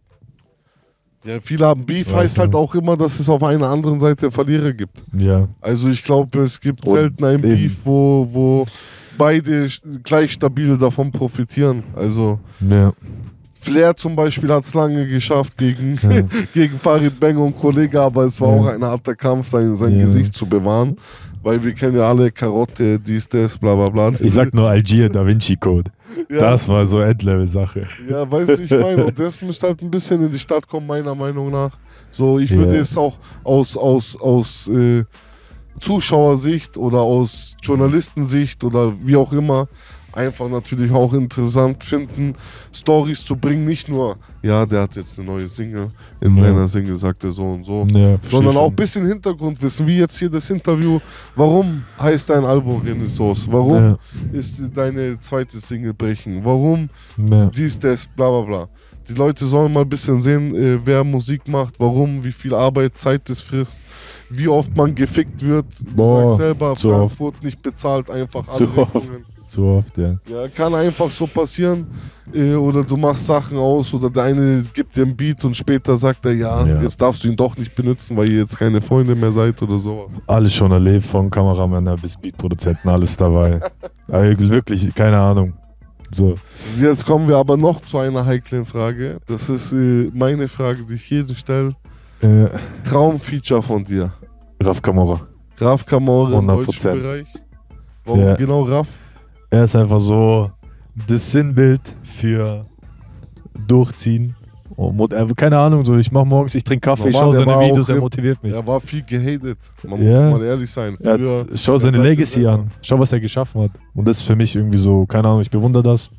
Ja, viele haben Beef, Weiß heißt halt ja. auch immer, dass es auf einer anderen Seite Verlierer gibt. Ja. Also ich glaube, es gibt Und selten ein eben. Beef, wo, wo beide sch- gleich stabil davon profitieren. Also Ja. Flair zum Beispiel hat es lange geschafft gegen, Ja. gegen Farid Bang und Kollege, aber es war Ja. auch ein harter Kampf, sein, sein Ja. Gesicht zu bewahren. Weil wir kennen ja alle Karotte, dies, das, bla bla bla. Ich sag nur Algier Da Vinci Code. ja, Das war so Endlevel-Sache. ja, weißt du, wie ich meine? Und das müsste halt ein bisschen in die Stadt kommen, meiner Meinung nach. So, ich würde Ja. es auch aus, aus, aus äh, Zuschauersicht oder aus Journalistensicht oder wie auch immer einfach natürlich auch interessant finden, Stories zu bringen. Nicht nur, ja, der hat jetzt eine neue Single, in Ja. seiner Single sagt er so und so. Ja, verstehe Sondern auch ein schon. bisschen Hintergrundwissen, wie jetzt hier das Interview. Warum heißt dein Album Renaissance? Warum Ja. ist deine zweite Single Brechen? Warum Ja. dies, das, bla bla bla. Die Leute sollen mal ein bisschen sehen, äh, wer Musik macht, warum, wie viel Arbeit, Zeit das frisst, wie oft man gefickt wird. Du Boah, sagst selber, zu Frankfurt nicht bezahlt, einfach alle Zu oft. Rechnungen. Zu oft, ja. Ja, kann einfach so passieren. Äh, oder du machst Sachen aus oder der eine gibt dir einen Beat und später sagt er, ja, Ja. jetzt darfst du ihn doch nicht benutzen, weil ihr jetzt keine Freunde mehr seid oder sowas. Alles schon erlebt, von Kameramänner bis Beatproduzenten, alles dabei. Also wirklich, keine Ahnung. So. Jetzt kommen wir aber noch zu einer heiklen Frage. Das ist äh, meine Frage, die ich jedem stelle. Äh, Traumfeature von dir. Raf Kamora. Raff Kamora im hundert deutschen Prozent. Bereich. Warum Ja. genau Raff? Er ist einfach so das Sinnbild für Durchziehen. Und mot- äh, keine Ahnung, so ich mach morgens, ich trinke Kaffee, ich Normal, schaue der seine war Videos, auch er im- motiviert mich. Er war viel gehatet. Man Ja. muss mal ehrlich sein. Er Früher, hat, schau er seine sagte Legacy selber. an. Schau, was er geschaffen hat. Und das ist für mich irgendwie so, keine Ahnung, ich bewundere das.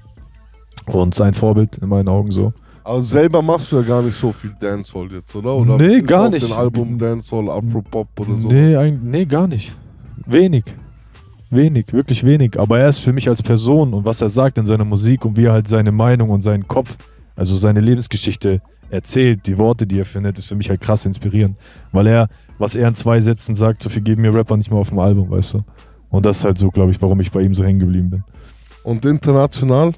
Und sein Vorbild in meinen Augen so. Aber selber machst du ja gar nicht so viel Dancehall jetzt, oder? Oder Nee, ist gar auf nicht. den Album Dancehall, Afropop oder so? Nee, eigentlich, nee, gar nicht. Wenig. Wenig, wirklich wenig. Aber er ist für mich als Person und was er sagt in seiner Musik und wie er halt seine Meinung und seinen Kopf, also seine Lebensgeschichte erzählt, die Worte, die er findet, ist für mich halt krass inspirierend. Weil er, was er in zwei Sätzen sagt, so viel geben mir Rapper nicht mehr auf dem Album, weißt du. Und das ist halt so, glaube ich, warum ich bei ihm so hängen geblieben bin. Und international?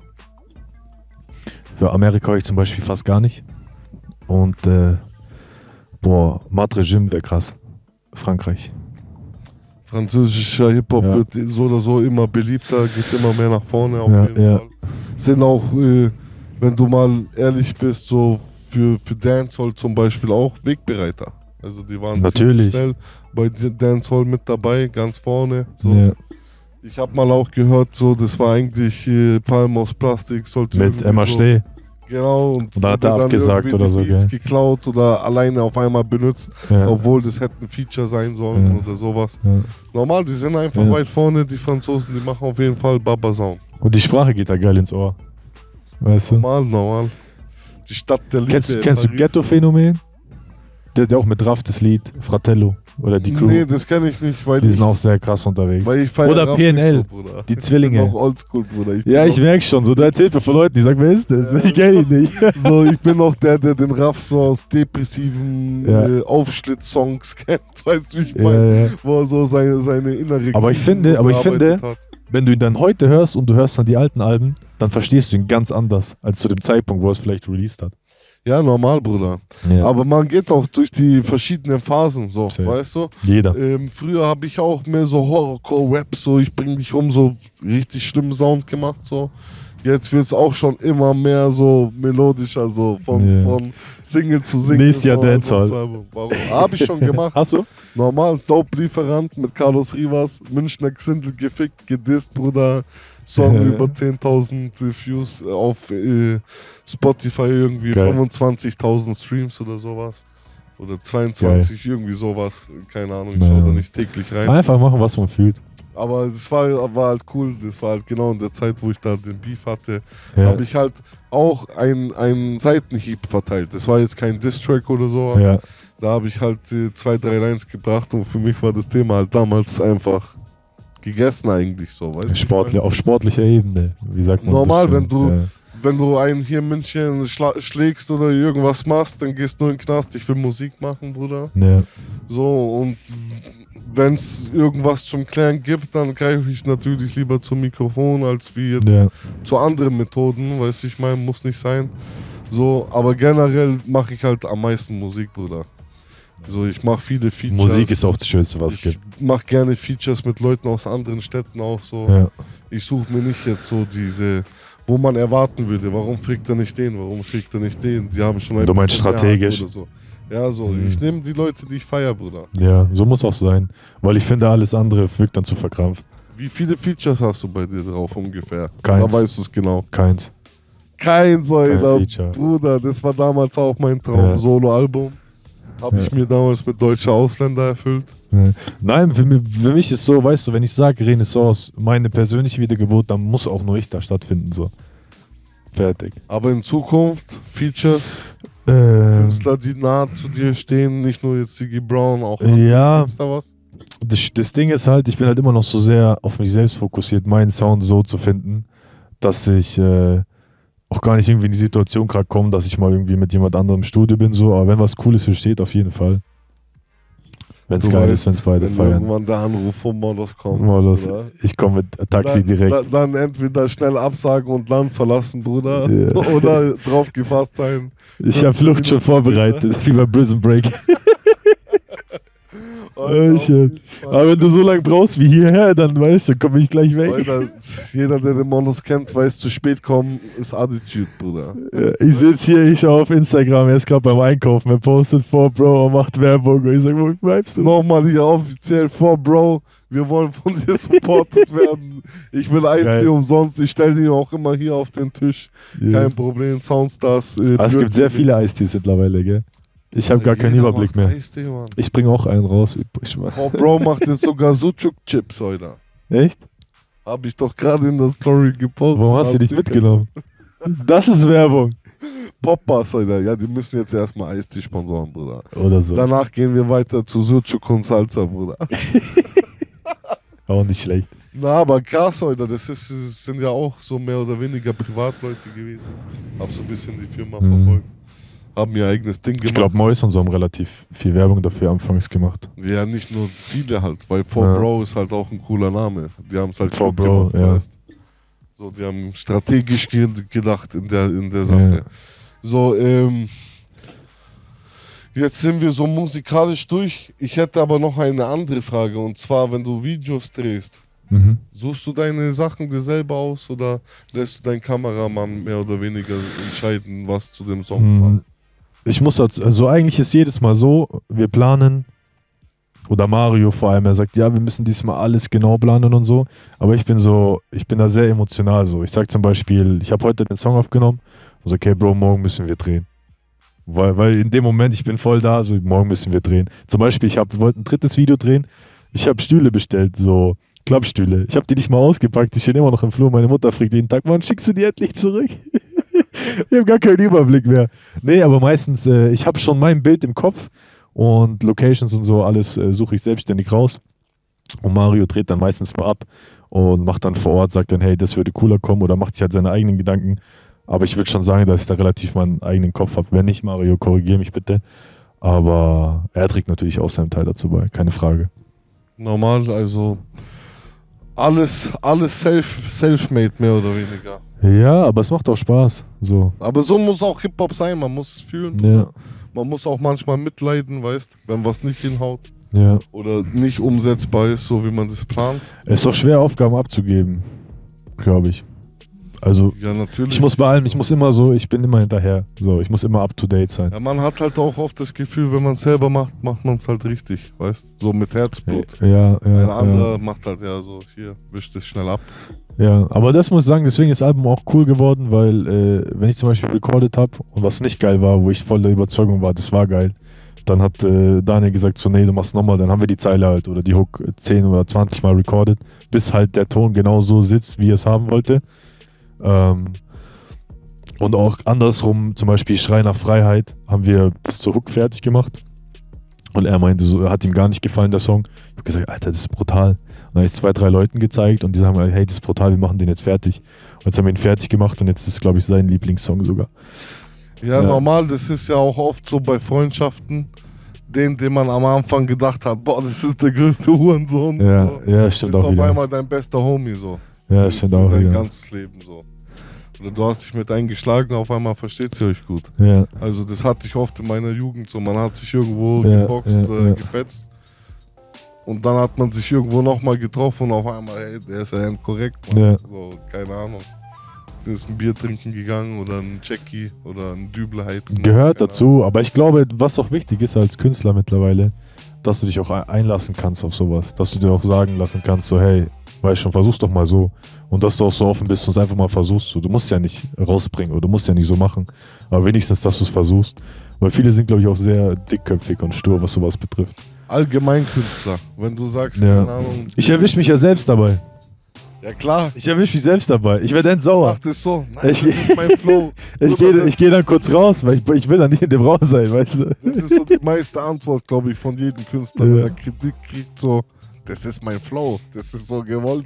Für Amerika höre ich zum Beispiel fast gar nicht. Und, äh, boah, Mad Regime wäre krass. Frankreich. Französischer Hip-Hop Ja. wird so oder so immer beliebter, geht immer mehr nach vorne auf Ja, jeden ja. Fall. Sind auch, äh, wenn du mal ehrlich bist, so für, für Dancehall zum Beispiel auch Wegbereiter. Also die waren Natürlich. ziemlich schnell bei Dancehall mit dabei, ganz vorne. So. Ja. Ich habe mal auch gehört, so das war eigentlich äh, Palm aus Plastik, sollte Mit irgendwie Emma so, Steh. Genau, und Und da hat wurde er dann abgesagt irgendwie oder die so, Beats gell? geklaut oder alleine auf einmal benutzt, Ja. obwohl das hätte ein Feature sein sollen Ja. oder sowas. Ja. Normal, die sind einfach Ja. weit vorne, die Franzosen, die machen auf jeden Fall Baba Sound. Und die Sprache geht da geil ins Ohr. Weißt du? Normal, normal. Die Stadt der Liebe. Kennst, in kennst du Paris. Ghetto-Phänomen? Der hat ja auch mit Raff das Lied Fratello oder die Crew. Nee, das kenne ich nicht, weil Die ich, sind auch sehr krass unterwegs. weil ich feier Oder Raff P N L, nicht so, Bruder. die Ich Zwillinge. bin noch oldschool, Bruder. Ich bin Ja, noch, ich merke schon. So, du erzählst mir von Leuten, die sagen, wer ist das? Ja. Ich kenne ihn nicht. so, ich bin noch der, der den Raff so aus depressiven Ja. äh, Aufschlitz-Songs kennt. Weißt du, wie ich Ja, meine? ja. Wo er so seine, seine innere Aber ich Krisen finde- so aber ich finde- bearbeitet hat. Wenn du ihn dann heute hörst und du hörst dann die alten Alben, dann verstehst du ihn ganz anders als zu dem Zeitpunkt, wo er es vielleicht released hat. Ja, normal, Bruder. Ja. Aber man geht auch durch die verschiedenen Phasen, so, Safe. weißt du? Jeder. Ähm, früher habe ich auch mehr so Horrorcore-Rap, so ich bring dich um, so richtig schlimmen Sound gemacht, so. Jetzt wird es auch schon immer mehr so melodischer, so von, Ja. von Single zu Single. Nächstes Jahr von Album Dancehall. zu Album. Warum? Habe ich schon gemacht. Hast du? Normal, Dope-Lieferant mit Carlos Rivas, Münchner Xindel gefickt, gedisst, Bruder. Song Ja. über zehntausend äh, Views auf äh, Spotify, irgendwie Geil. fünfundzwanzigtausend Streams oder sowas. Oder zweiundzwanzig, Geil. irgendwie sowas. Keine Ahnung, ich naja. schaue da nicht täglich rein. Einfach machen, was man fühlt. Aber es war, war halt cool, das war halt genau in der Zeit, wo ich da den Beef hatte, Ja. habe ich halt auch einen, einen Seitenhieb verteilt. Das war jetzt kein Diss-Track oder so. Ja. Da habe ich halt äh, zwei, drei Lines gebracht und für mich war das Thema halt damals einfach gegessen eigentlich so, weißt du? Sportlich, auf sportlicher Ebene, wie sagt man Normal, so schön. wenn du, ja. wenn du einen hier in München schla- schlägst oder irgendwas machst, dann gehst du nur in den Knast. Ich will Musik machen, Bruder. Ja. So, und wenn es irgendwas zum Klären gibt, dann greife ich natürlich lieber zum Mikrofon, als wie jetzt Ja. zu anderen Methoden, weiß ich meine, muss nicht sein. So, aber generell mache ich halt am meisten Musik, Bruder. So, ich mache viele Features. Musik ist auch das Schönste, was es Ich gibt. mache gerne Features mit Leuten aus anderen Städten auch so. Ja. Ich suche mir nicht jetzt so diese, wo man erwarten würde, warum fragt er nicht den, warum fragt er nicht den? Die haben schon ein Du meinst bisschen mehr strategisch? oder so. Ja, so. Mhm. Ich nehme die Leute, die ich feiere, Bruder. ja, so muss auch sein. Weil ich finde, alles andere wirkt dann zu verkrampft. Wie viele Features hast du bei dir drauf ungefähr? Keins. Da weißt du es genau. Keins. Keins, Alter. Feature. Bruder, das war damals auch mein Traum. Ja. Solo-Album. Habe Ja. ich mir damals mit deutscher Ausländer erfüllt. Ja. Nein, für mich, für mich ist so, weißt du, wenn ich sage Renaissance, meine persönliche Wiedergeburt, dann muss auch nur ich da stattfinden. So. Fertig. Aber in Zukunft, Features, Ähm, Künstler, die nah zu dir stehen, nicht nur jetzt Siggy Brown, auch Ja. Gibt's da was? das, das Ding ist halt, ich bin halt immer noch so sehr auf mich selbst fokussiert, meinen Sound so zu finden, dass ich äh, auch gar nicht irgendwie in die Situation gerade komme, dass ich mal irgendwie mit jemand anderem im Studio bin. So. Aber wenn was Cooles steht, auf jeden Fall. Wenn es Du geil weißt, ist, wenn es beide wenn feiern. irgendwann der Anruf vom Modos kommt. Modos, Bruder. ich komme mit Taxi dann, direkt. Dann, dann entweder schnell absagen und Land verlassen, Bruder. Ja. Oder drauf gefasst sein. Ich habe Flucht schon vorbereitet, wie bei Prison Break. Alter, Ich, äh, Aber wenn du so lange brauchst wie hierher, dann weißt du, komme ich gleich weg. Alter, jeder, der den Monos kennt, weiß, zu spät kommen ist Attitude, Bruder. Ja, ich sitze hier, ich schaue auf Instagram, er ist gerade beim Einkaufen, er postet vor, Bro, er macht Werbung. Und ich sage, wo bleibst du? Nochmal hier offiziell vor, Bro. Wir wollen von dir supported werden. Ich will Eistee Geil. umsonst. Ich stelle den auch immer hier auf den Tisch. Ja. Kein Problem. Soundstars. Äh, Aber es gibt sehr Bürger- viele Eistees mittlerweile, gell? Ich habe gar keinen Jeder Überblick macht mehr. Eistee, Mann. Ich bringe auch einen raus. Ich mach- Frau Bro macht jetzt sogar Sucuk-Chips heute. Echt? Hab ich doch gerade in der Story gepostet. Warum hast du dich mitgenommen? Das ist Werbung. Poppas heute. Ja, die müssen jetzt erstmal Eistee sponsoren, Bruder. Oder so. Danach gehen wir weiter zu Sucuk und Salsa, Bruder. Auch nicht schlecht. Na, aber krass, heute. Das, ist, das sind ja auch so mehr oder weniger Privatleute gewesen. Hab so ein bisschen die Firma Mhm. verfolgt. Haben ihr eigenes Ding gemacht. Ich glaube, Mois und so haben relativ viel Werbung dafür anfangs gemacht. Ja, nicht nur viele halt, weil For Ja. Bro ist halt auch ein cooler Name. Die haben es halt For gut Bro, gemacht, ja. weißt. So, die haben strategisch ge gedacht in der, in der Sache. Ja. So, ähm, jetzt sind wir so musikalisch durch. Ich hätte aber noch eine andere Frage, und zwar, wenn du Videos drehst, Mhm. suchst du deine Sachen dir selber aus oder lässt du deinen Kameramann mehr oder weniger entscheiden, was zu dem Song Mhm. passt? Ich muss dazu, also eigentlich ist jedes Mal so, wir planen, oder Mario vor allem, er sagt, ja, wir müssen diesmal alles genau planen und so, aber ich bin so, ich bin da sehr emotional so. Ich sag zum Beispiel, ich habe heute den Song aufgenommen und so, okay, Bro, morgen müssen wir drehen. Weil, weil in dem Moment, ich bin voll da, so, morgen müssen wir drehen. Zum Beispiel, ich hab, wir wollten ein drittes Video drehen, ich habe Stühle bestellt, so Klappstühle. Ich habe die nicht mal ausgepackt, die stehen immer noch im Flur. Meine Mutter fragt jeden Tag, wann schickst du die endlich zurück? Ich habe gar keinen Überblick mehr. Nee, aber meistens, äh, ich habe schon mein Bild im Kopf und Locations und so, alles äh, suche ich selbstständig raus. Und Mario dreht dann meistens nur ab und macht dann vor Ort, sagt dann, hey, das würde cooler kommen oder macht sich halt seine eigenen Gedanken. Aber ich würde schon sagen, dass ich da relativ meinen eigenen Kopf habe. Wenn nicht, Mario, korrigiere mich bitte. Aber er trägt natürlich auch seinen Teil dazu bei, keine Frage. Normal, also alles, alles self, self-made, mehr oder weniger. Ja, aber es macht auch Spaß. So. Aber so muss auch Hip-Hop sein, man muss es fühlen. Ja, Man muss auch manchmal mitleiden, weißt, wenn was nicht hinhaut ja. oder nicht umsetzbar ist, so wie man das plant. Es ist doch schwer, Aufgaben abzugeben, glaube ich. Also, Ja, natürlich. ich muss bei allem, ich muss immer so, ich bin immer hinterher. So, ich muss immer up to date sein. Ja, man hat halt auch oft das Gefühl, wenn man es selber macht, macht man es halt richtig, weißt, so mit Herzblut. Ja, ja, Ein ja. anderer macht halt ja so, hier, wischt es schnell ab. Ja, aber das muss ich sagen, deswegen ist das Album auch cool geworden, weil äh, wenn ich zum Beispiel recorded habe und was nicht geil war, wo ich voll der Überzeugung war, das war geil, Dann hat äh, Daniel gesagt, so nee, du machst nochmal, dann haben wir die Zeile halt oder die Hook zehn oder zwanzig Mal recorded, bis halt der Ton genau so sitzt, wie er es haben wollte. Ähm, und auch andersrum, zum Beispiel Schrei nach Freiheit, haben wir bis zur Hook fertig gemacht. Und er meinte so, er hat ihm gar nicht gefallen, der Song. Ich habe gesagt, Alter, das ist brutal. Und dann habe ich zwei, drei Leuten gezeigt und die sagen, hey, das ist brutal, wir machen den jetzt fertig. Und jetzt haben wir ihn fertig gemacht und jetzt ist, glaube ich, sein Lieblingssong sogar. Ja, Ja. normal, das ist ja auch oft so bei Freundschaften, den, den man am Anfang gedacht hat, boah, das ist der größte Hurensohn. Ja, so. ja, stimmt ist auch auf wieder. einmal dein bester Homie so. Ja, stimmt auch Dein wieder. ganzes Leben so. Oder du hast dich mit eingeschlagen, auf einmal versteht sie euch gut. Ja, Also das hatte ich oft in meiner Jugend so, man hat sich irgendwo Ja, geboxt ja, oder ja. gefetzt und dann hat man sich irgendwo nochmal getroffen und auf einmal, hey, der ist ja korrekt, Mann. Ja. So, keine Ahnung. Du bist ein Bier trinken gegangen oder ein Jackie oder ein Dübel heizen. gehört Keine dazu. Aber ich glaube, was auch wichtig ist als Künstler mittlerweile, dass du dich auch ein- einlassen kannst auf sowas. Dass du dir auch sagen lassen kannst, so hey, weißt schon, versuch's doch mal so. Und dass du auch so offen bist und es einfach mal versuchst. So. Du musst ja nicht rausbringen oder du musst ja nicht so machen. Aber wenigstens, dass du es versuchst. Weil viele sind, glaube ich, auch sehr dickköpfig und stur, was sowas betrifft. Allgemeinkünstler, wenn du sagst, Ja. keine Ahnung. Ich erwische mich ja selbst dabei. Ja klar, Ich erwische mich selbst dabei. Ich werde entsauer. mach das so. Nein, Ich- das ist mein Flow. Ich gehe ich geh dann kurz raus, weil ich, ich will dann nicht in dem Raum sein, weißt du? Das ist so die meiste Antwort, glaube ich, von jedem Künstler, Ja. wenn er Kritik kriegt, so, das ist mein Flow, das ist so gewollt.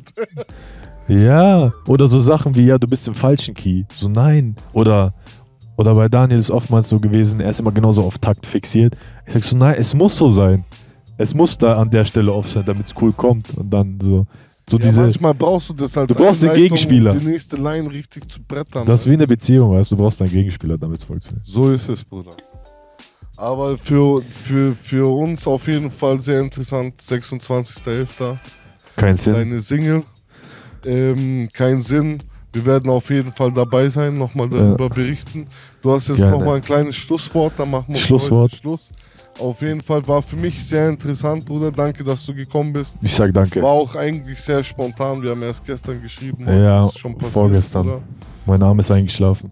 Ja, oder so Sachen wie, ja, du bist im falschen Key. So, nein. Oder, oder bei Daniel ist oftmals so gewesen, er ist immer genauso auf Takt fixiert. Ich sag so, nein, es muss so sein. Es muss da an der Stelle off sein, damit es cool kommt. Und dann so, so Ja, diese. manchmal brauchst du das als Du brauchst den Einleitung, Gegenspieler. um die nächste Line richtig zu brettern. Das ist wie eine Beziehung, weißt du, du brauchst einen Gegenspieler, damit es funktioniert. So ist es, Bruder. Aber für, für, für uns auf jeden Fall sehr interessant, sechsundzwanzigster elfter Kein Sinn. deine Single. Ähm, kein Sinn. Wir werden auf jeden Fall dabei sein, nochmal darüber berichten. Du hast jetzt Gerne. nochmal ein kleines Schlusswort, dann machen wir für Schlusswort. heute Schluss. Auf jeden Fall war für mich sehr interessant, Bruder. Danke, dass du gekommen bist. Ich sag danke. War auch eigentlich sehr spontan. Wir haben erst gestern geschrieben. heute Ja, ist schon passiert, vorgestern. Bruder. Mein Arm ist eingeschlafen.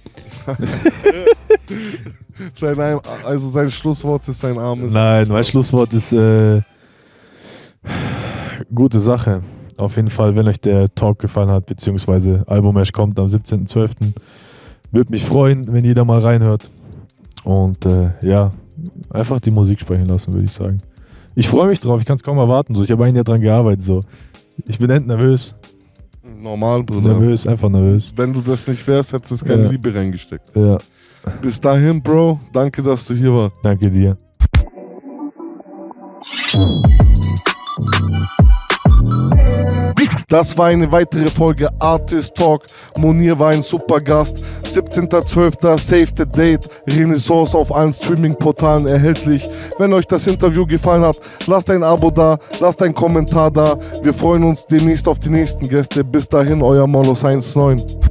Sein, Ein- also sein Schlusswort ist sein Arm. Ist Nein, mein Schlusswort ist äh, gute Sache. Auf jeden Fall, wenn euch der Talk gefallen hat, beziehungsweise Album-Ash kommt am siebzehnten zwölften Würde mich freuen, wenn jeder mal reinhört. Und äh, ja, einfach die Musik sprechen lassen, würde ich sagen. Ich freue mich drauf, ich kann es kaum erwarten. So. Ich habe ein Jahr dran gearbeitet. So. Ich bin end nervös. normal, Bruder. Nervös, einfach nervös. Wenn du das nicht wärst, hättest du keine Ja. Liebe reingesteckt. Ja, Bis dahin, Bro. Danke, dass du hier warst. danke dir. Das war eine weitere Folge Artist Talk. Monir war ein super Gast. siebzehnter zwölfter Save the Date. Renaissance auf allen Streaming-Portalen erhältlich. Wenn euch das Interview gefallen hat, lasst ein Abo da, lasst einen Kommentar da. Wir freuen uns demnächst auf die nächsten Gäste. Bis dahin, euer Molos eins neun.